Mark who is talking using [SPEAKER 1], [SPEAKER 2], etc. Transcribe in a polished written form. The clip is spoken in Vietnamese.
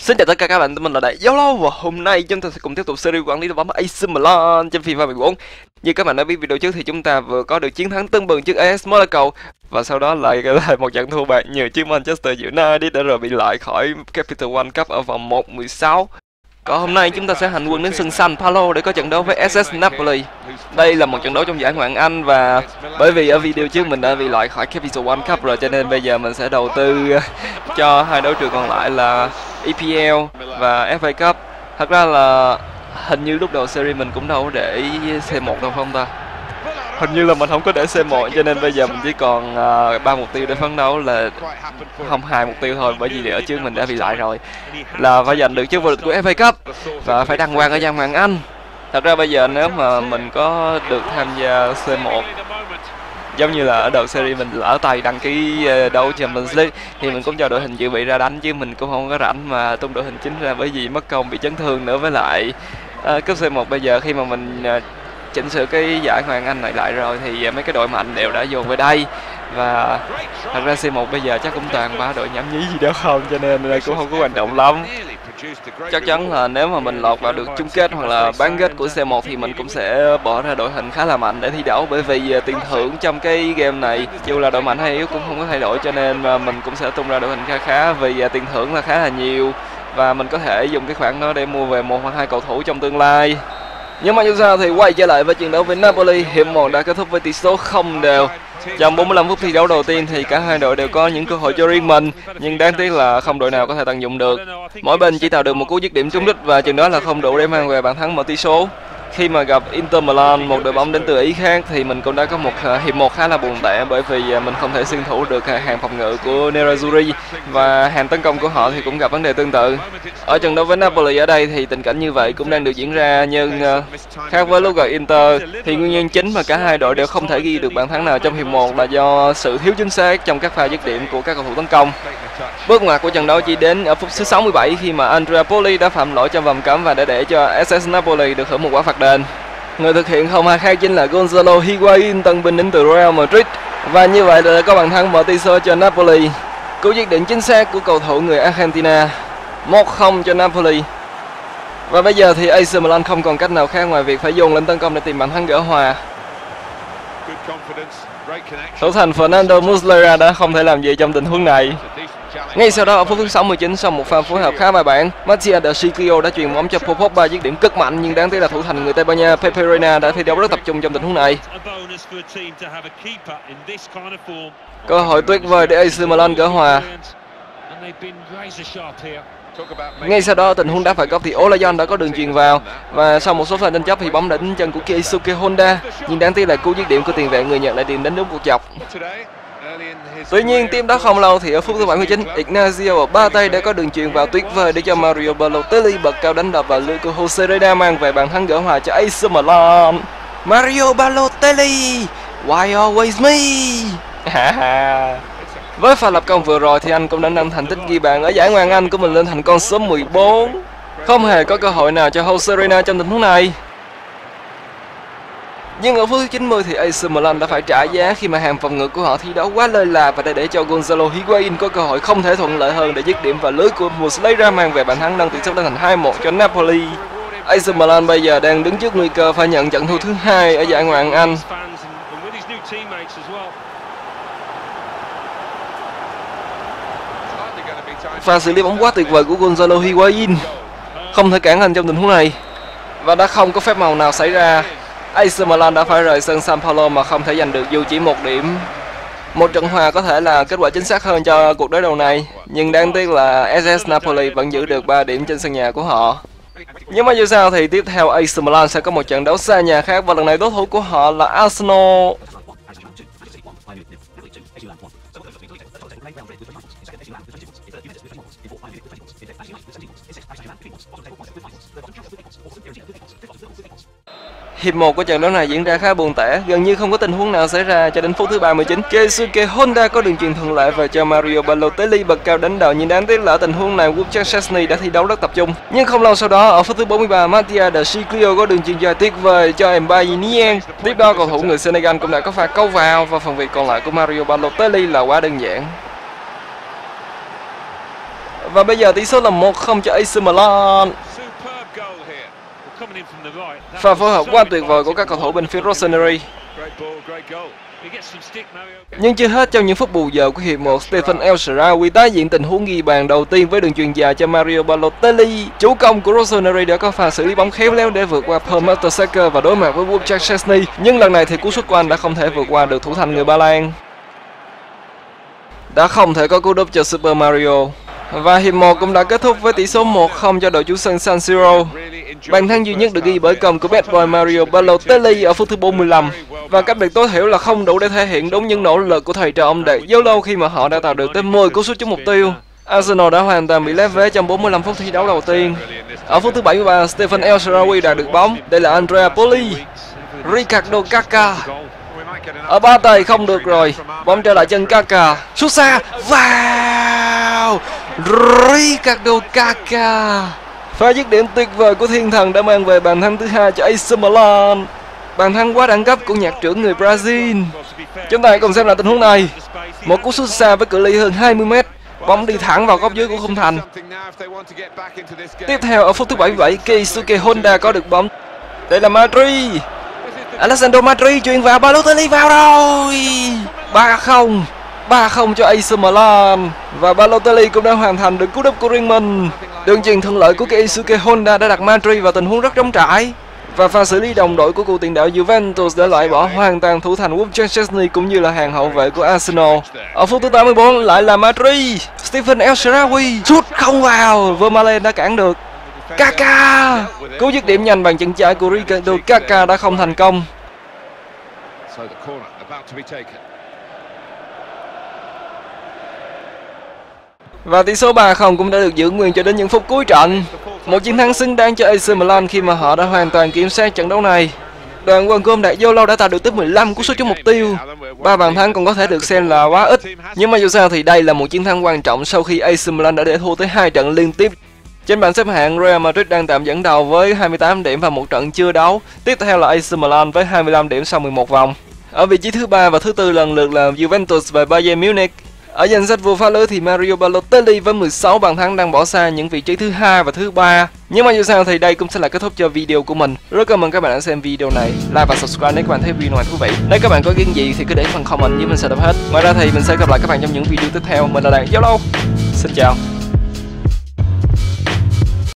[SPEAKER 1] Xin chào tất cả các bạn, mình là Đại Giáo Lâu và hôm nay chúng ta sẽ cùng tiếp tục series quản lý đội bóng AC Milan trên FIFA 14. Như các bạn đã biết video trước thì chúng ta vừa có được chiến thắng tưng bừng trước AS Monaco và sau đó lại một trận thua bạc nhiều trước Manchester United đã rồi bị loại khỏi Capital One Cup ở vòng 1/16. Còn hôm nay chúng ta sẽ hành quân đến sân San Paolo để có trận đấu với SS Napoli. Đây là một trận đấu trong giải Ngoại hạng Anh và bởi vì ở video trước mình đã bị loại khỏi Capital One Cup rồi cho nên bây giờ mình sẽ đầu tư cho hai đấu trường còn lại là EPL và FA Cup. Thật ra là hình như lúc đầu series mình cũng đâu có để C1 đâu không ta? Hình như là mình không có để C1 cho nên bây giờ mình chỉ còn 3 mục tiêu để phấn đấu là không 2 mục tiêu thôi, bởi vì ở trước mình đã bị loại rồi, là phải giành được chức vô địch của FA Cup và phải đăng quang ở giải Ngoại hạng Anh. Thật ra bây giờ nếu mà mình có được tham gia C1 giống như là ở đầu series mình lỡ tay đăng ký đấu Champions League thì mình cũng cho đội hình dự bị ra đánh, chứ mình cũng không có rảnh mà tung đội hình chính ra bởi vì mất công bị chấn thương nữa. Với lại cấp C1 bây giờ khi mà mình chỉnh sửa cái giải Ngoại hạng Anh này lại rồi thì mấy cái đội mạnh đều đã dồn về đây, và thật ra C1 bây giờ chắc cũng toàn ba đội nhảm nhí gì đó không, cho nên cũng không có quan trọng lắm. Chắc chắn là nếu mà mình lọt vào được chung kết hoặc là bán kết của C1 thì mình cũng sẽ bỏ ra đội hình khá là mạnh để thi đấu, bởi vì tiền thưởng trong cái game này dù là đội mạnh hay yếu cũng không có thay đổi, cho nên mình cũng sẽ tung ra đội hình khá vì tiền thưởng là khá là nhiều và mình có thể dùng cái khoản đó để mua về một hoặc hai cầu thủ trong tương lai. Nhưng mà dù sao thì quay trở lại với trận đấu với Napoli, hiệp 1 đã kết thúc với tỷ số 0-0. Trong 45 phút thi đấu đầu tiên thì cả hai đội đều có những cơ hội cho riêng mình, nhưng đáng tiếc là không đội nào có thể tận dụng được. Mỗi bên chỉ tạo được một cú dứt điểm trúng đích và chừng đó là không đủ để mang về bàn thắng mở tỷ số. Khi mà gặp Inter Milan, một đội bóng đến từ Ý khác, thì mình cũng đã có một hiệp 1 khá là buồn tẻ, bởi vì mình không thể xuyên thủ được hàng phòng ngự của Nerazzurri và hàng tấn công của họ thì cũng gặp vấn đề tương tự. Ở trận đấu với Napoli ở đây thì tình cảnh như vậy cũng đang được diễn ra, nhưng khác với lúc gặp Inter thì nguyên nhân chính mà cả hai đội đều không thể ghi được bàn thắng nào trong hiệp 1 là do sự thiếu chính xác trong các pha dứt điểm của các cầu thủ tấn công. Bước ngoặt của trận đấu chỉ đến ở phút thứ 67 khi mà Andrea Poli đã phạm lỗi trong vòng cấm và đã để cho SS Napoli được hưởng một quả phạt đền. Người thực hiện không ai khác chính là Gonzalo Higuain, tân binh đến từ Real Madrid, và như vậy là có bàn thắng mở tỷ số cho Napoli. Cú dứt điểm chính xác của cầu thủ người Argentina, 1-0 cho Napoli. Và bây giờ thì AC Milan không còn cách nào khác ngoài việc phải dồn lên tấn công để tìm bàn thắng gỡ hòa. Thủ thành Fernando Muslera đã không thể làm gì trong tình huống này. Ngay sau đó ở phút thứ 69, sau một pha phối hợp khá bài bản, Mattia De Sciglio đã chuyền bóng cho Paul Pogba dứt điểm cực mạnh, nhưng đáng tiếc là thủ thành người Tây Ban Nha Pepe Reina đã thi đấu rất tập trung trong tình huống này. Cơ hội tuyệt vời để AC Milan gỡ hòa. Ngay sau đó tình huống đá phạt góc thì Olajon đã có đường chuyền vào, và sau một số pha tranh chấp thì bóng đã đến chân của Keisuke Honda, nhưng đáng tiếc là cú dứt điểm của tiền vệ người Nhật lại tìm đến đúng cuộc chọc. Tuy nhiên tiếp đó không lâu thì ở phút thứ 79, Ignacio Abate đã có đường chuyền vào tuyệt vời để cho Mario Balotelli bật cao đánh đập vào lưới của Jose Reda, mang về bàn thắng gỡ hòa cho AC Milan. Mario Balotelli, why always me? Với pha lập công vừa rồi thì anh cũng đã nâng thành tích ghi bàn ở giải Ngoại hạng Anh của mình lên thành con số 14. Không hề có cơ hội nào cho Jose Reda trong tình huống này. Nhưng ở phút thứ 90 thì AC Milan đã phải trả giá khi mà hàng phòng ngự của họ thi đấu quá lơi là và đã để cho Gonzalo Higuain có cơ hội không thể thuận lợi hơn để dứt điểm vào lưới của Muslera, mang về bàn thắng nâng tỷ số lên thành 2-1 cho Napoli. AC Milan bây giờ đang đứng trước nguy cơ phải nhận trận thua thứ 2 ở giải Ngoại hạng Anh. Pha xử lý bóng quá tuyệt vời của Gonzalo Higuain không thể cản anh trong tình huống này và đã không có phép màu nào xảy ra. AC Milan đã phải rời sân San Paolo mà không thể giành được dù chỉ một điểm. Một trận hòa có thể là kết quả chính xác hơn cho cuộc đối đầu này, nhưng đáng tiếc là SS Napoli vẫn giữ được 3 điểm trên sân nhà của họ. Nhưng mà dù sao thì tiếp theo AC Milan sẽ có một trận đấu xa nhà khác, và lần này đối thủ của họ là Arsenal. Hiệp 1 của trận đấu này diễn ra khá buồn tẻ, gần như không có tình huống nào xảy ra cho đến phút thứ 39. Keisuke Honda có đường chuyền thuận lợi và cho Mario Balotelli bật cao đánh đầu, nhưng đáng tiếc là ở tình huống này Wojciech Szczesny đã thi đấu rất tập trung. Nhưng không lâu sau đó ở phút thứ 43, Mattia De Sciglio có đường chuyền dài tuyệt vời cho Mbaye Niang. Tiếp đó cầu thủ người Senegal cũng đã có pha câu vào, và phần việc còn lại của Mario Balotelli là quá đơn giản. Và bây giờ tỷ số là 1-0 cho AC Milan. Pha phối hợp quá tuyệt vời của các cầu thủ bên phía Rossoneri. Nhưng chưa hết, trong những phút bù giờ của hiệp 1, Stephen El Shaarawy tái diễn tình huống ghi bàn đầu tiên với đường chuyền dài cho Mario Balotelli. Chủ công của Rossoneri đã có pha xử lý bóng khéo léo để vượt qua Paul Mertesacker và đối mặt với Wojciech Szczesny, nhưng lần này thì cú sút của anh đã không thể vượt qua được thủ thành người Ba Lan. Đã không thể có cú đúp cho Super Mario. Và hiệp 1 cũng đã kết thúc với tỷ số 1-0 cho đội chủ sân San Siro. Bàn thắng duy nhất được ghi bởi công của bad boy Mario Balotelli ở phút thứ 45. Và cách biệt tối thiểu là không đủ để thể hiện đúng những nỗ lực của thầy trò ông Đạt Dâu Lâu khi mà họ đã tạo được tới 10 cú sút trúng mục tiêu. Arsenal đã hoàn toàn bị lép vế trong 45 phút thi đấu đầu tiên. Ở phút thứ 73, Stephen El Shaarawy đạt được bóng. Đây là Andrea Poli. Ricardo Kaká. Ở ba tay không được rồi. Bóng trở lại chân Kaká. Sút xa. Wow! Ricardo Kaká. Pha dứt điểm tuyệt vời của thiên thần đã mang về bàn thắng thứ 2 cho AC Milan. Bàn thắng quá đẳng cấp của nhạc trưởng người Brazil. Chúng ta hãy cùng xem lại tình huống này. Một cú sút xa với cự ly hơn 20m. Bóng đi thẳng vào góc dưới của khung thành. Tiếp theo ở phút thứ 77, Keisuke Honda có được bóng. Đây là Madrid. Alessandro Madrid chuyền vào, Balotelli vào rồi. 3-0 cho AC Milan. Và Balotelli cũng đã hoàn thành được cú đúp của riêng mình. Đường chuyền thuận lợi của Keisuke Honda đã đặt Madrid vào tình huống rất trống trải. Và pha xử lý đồng đội của cựu tiền đạo Juventus đã loại bỏ hoàn toàn thủ thành Wojciech Szczesny cũng như là hàng hậu vệ của Arsenal. Ở phút thứ 84 lại là Madrid. Stephen El Shaarawy sút không vào, Vermaelen đã cản được. Kaká, cú dứt điểm nhanh bằng chân trái của Ricardo Kaká đã không thành công. Và tỷ số 3-0 cũng đã được giữ nguyên cho đến những phút cuối trận. Một chiến thắng xứng đáng cho AC Milan khi mà họ đã hoàn toàn kiểm soát trận đấu này. Đoàn quân của ông Đạt Dâu Lâu đã tạo được tới 15 cú sút trúng mục tiêu. 3 bàn thắng còn có thể được xem là quá ít. Nhưng mà dù sao thì đây là một chiến thắng quan trọng sau khi AC Milan đã để thua tới 2 trận liên tiếp. Trên bảng xếp hạng, Real Madrid đang tạm dẫn đầu với 28 điểm và một trận chưa đấu. Tiếp theo là AC Milan với 25 điểm sau 11 vòng. Ở vị trí thứ 3 và thứ 4 lần lượt là Juventus và Bayern Munich. Ở danh sách vua phá lưới thì Mario Balotelli với 16 bàn thắng đang bỏ xa những vị trí thứ 2 và thứ 3. Nhưng mà dù sao thì đây cũng sẽ là kết thúc cho video của mình. Rất cảm ơn các bạn đã xem video này. Like và subscribe nếu các bạn thấy video này thú vị. Nếu các bạn có ý kiến gì thì cứ để phần comment với mình sẽ đọc hết. Ngoài ra thì mình sẽ gặp lại các bạn trong những video tiếp theo. Mình là Đạt Dâu Lâu. Xin chào.